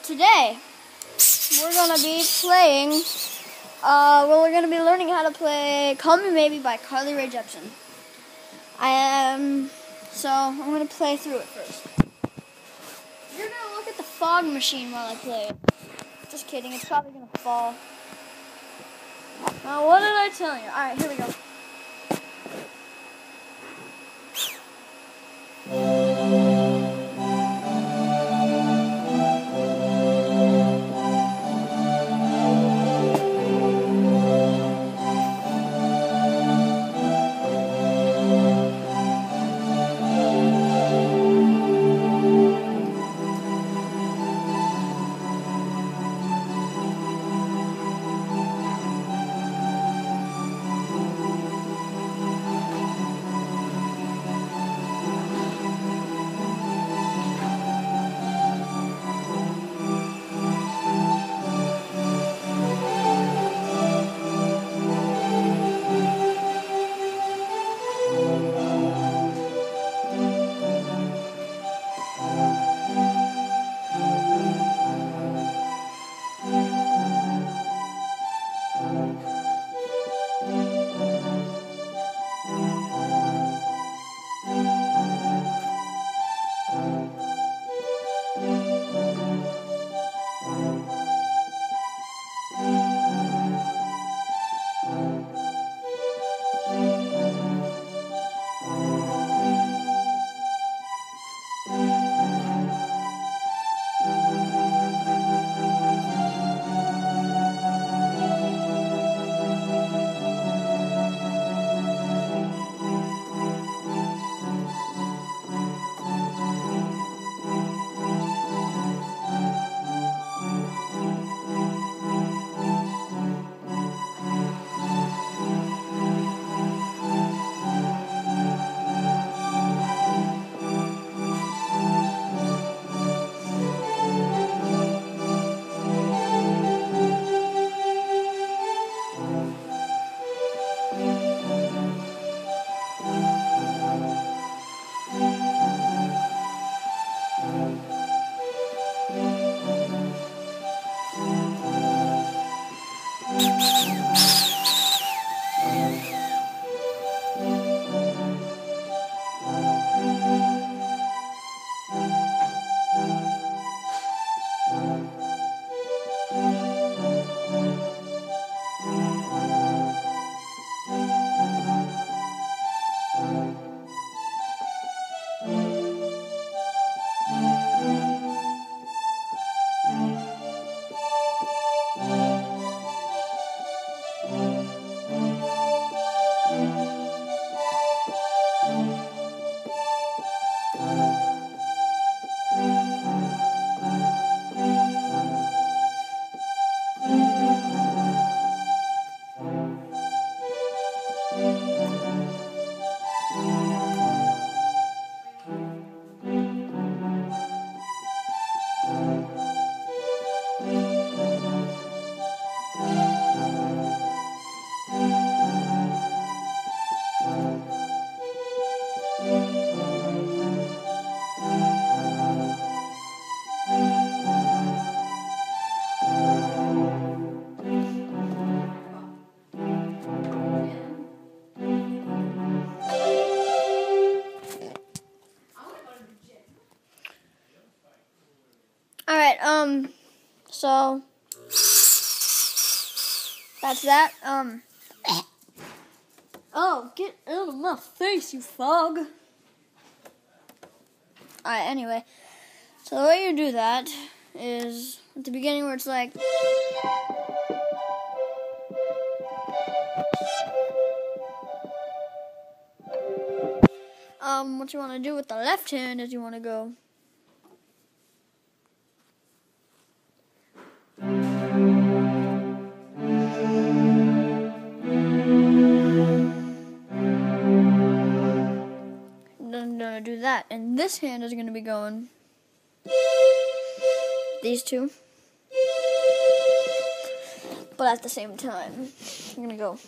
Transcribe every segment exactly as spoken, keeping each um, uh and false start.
today we're gonna be playing. Uh, well, we're gonna be learning how to play "Call Me Maybe" by Carly Rae Jepsen. I am. So I'm gonna play through it first. You're gonna look at the fog machine while I play it. Just kidding. It's probably gonna fall. Now, what did I tell you? All right, here we go. Alright, um, so, that's that, um, oh, get out of my face, you fog. Alright, anyway, so the way you do that is, at the beginning where it's like, um, what you want to do with the left hand is you want to go, I'm gonna do that, and this hand is gonna be going these two, but at the same time, I'm gonna go.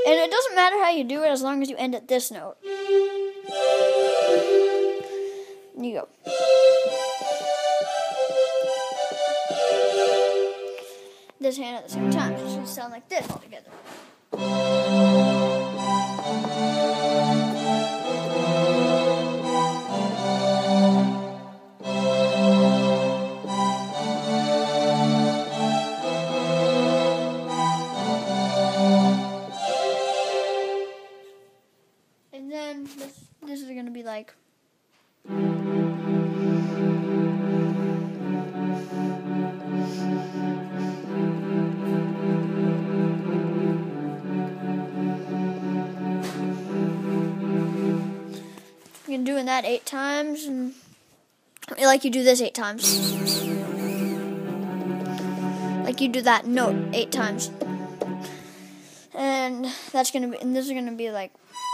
And it doesn't matter how you do it as long as you end at this note. And you go. This hand at the same time. So it should sound like this all together. And then this this is gonna be like you're doing that eight times, and like you do this eight times, like you do that note eight times, and that's gonna be, and this is gonna be like.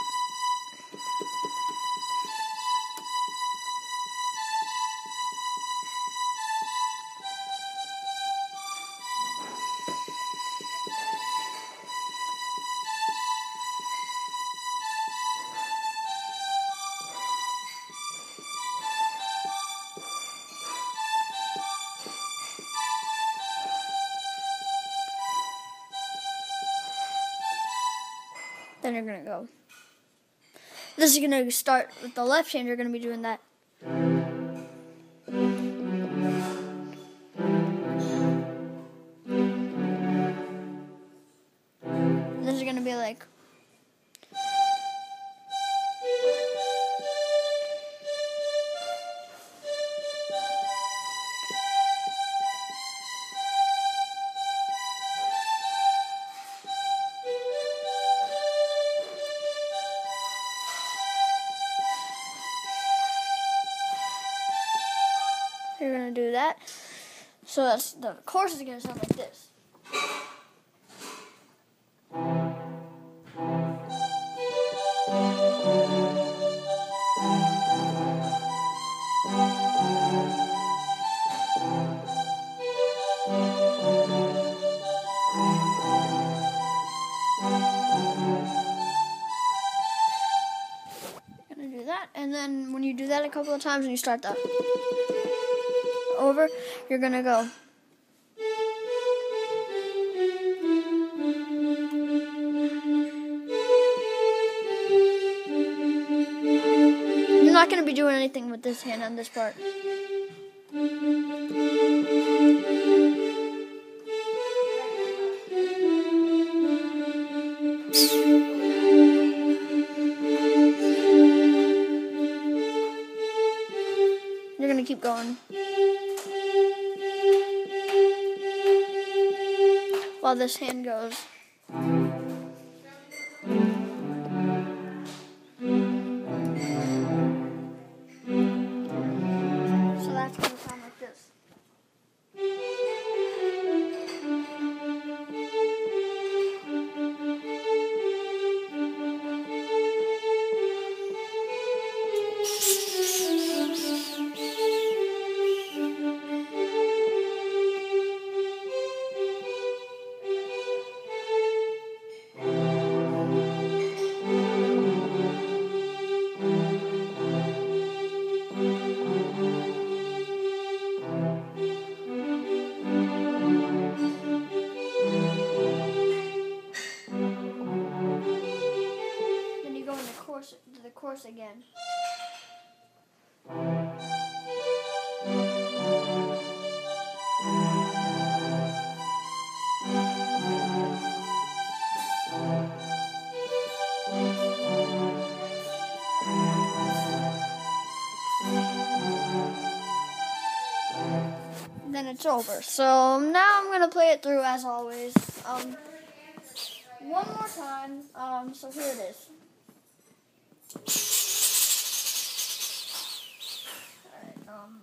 Then you're gonna go. This is gonna start with the left hand. You're gonna be doing that. This is gonna be like. You're gonna do that. So that's the chorus is gonna sound like this. You're gonna do that, and then when you do that a couple of times and you start that over, you're gonna go. You're not gonna be doing anything with this hand on this part. You're gonna keep going. While this hand goes. So that's going to sound like this. To the chorus again. Then it's over. So now I'm gonna play it through as always. Um, one more time. Um, so here it is. Alright, um.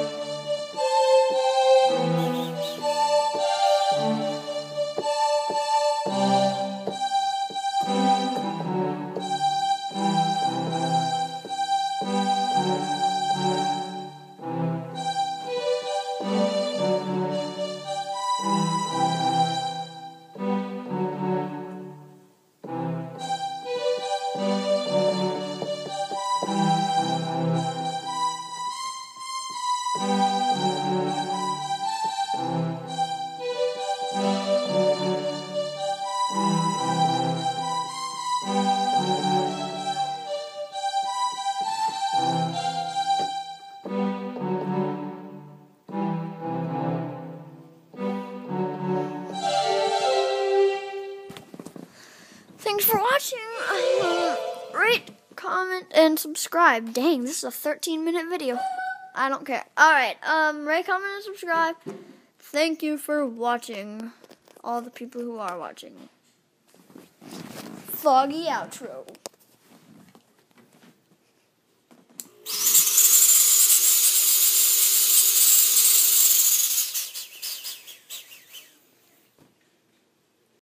Thanks for watching. Uh, rate, comment, and subscribe. Dang, this is a thirteen minute video. I don't care. Alright, um, rate, comment, and subscribe. Thank you for watching. All the people who are watching. Foggy outro.